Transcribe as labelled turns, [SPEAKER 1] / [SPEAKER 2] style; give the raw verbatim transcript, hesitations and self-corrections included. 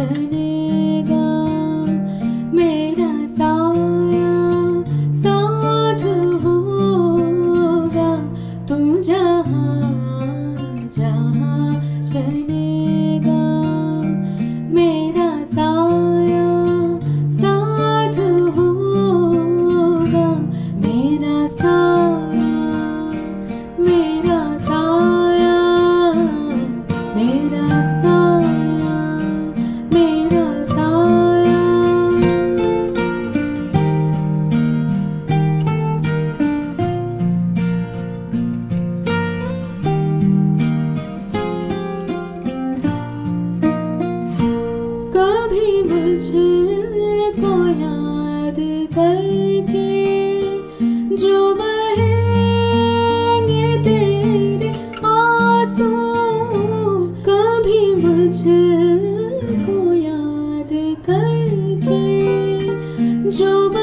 [SPEAKER 1] चलेगा मेरा साया साथ होगा तू जहाँ जहाँ चलेगा मेरा साया साथ होगा मेरा साया मेरा साया मेरा साया मेरा साया। कभी मुझको याद करके जो बहेंगे तेरे आंसू, कभी मुझको याद करके जो